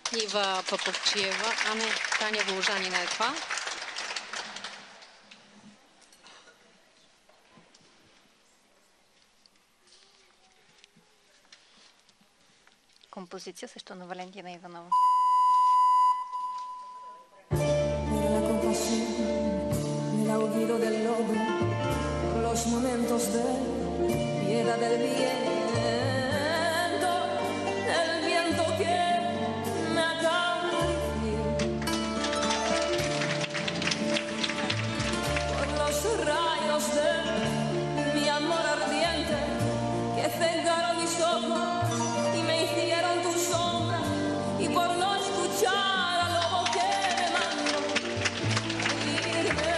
Ива Папавчиева, а не, Таня Волжанина е това. Композиция също на Валентина Иванова. Los momentos de piedad del viento que me acaricia por los rayos de mi amor ardiente que cegaron mis ojos y me hicieron tu sombra y por no escuchar al lobo que me mandó irme.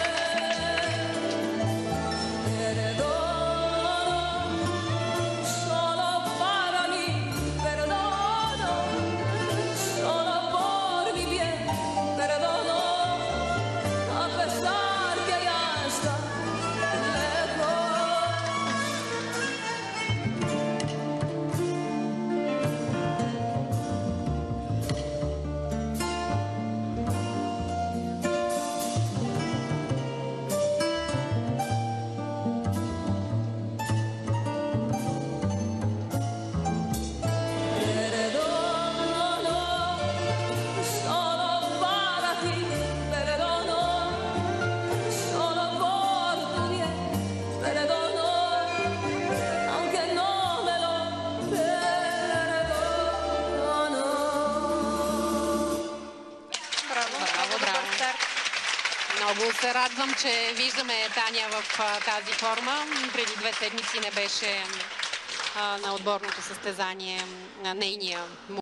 Много се радвам, че виждаме Таня в тази форма. Преди 2 седмици не беше на отборното състезание на нейния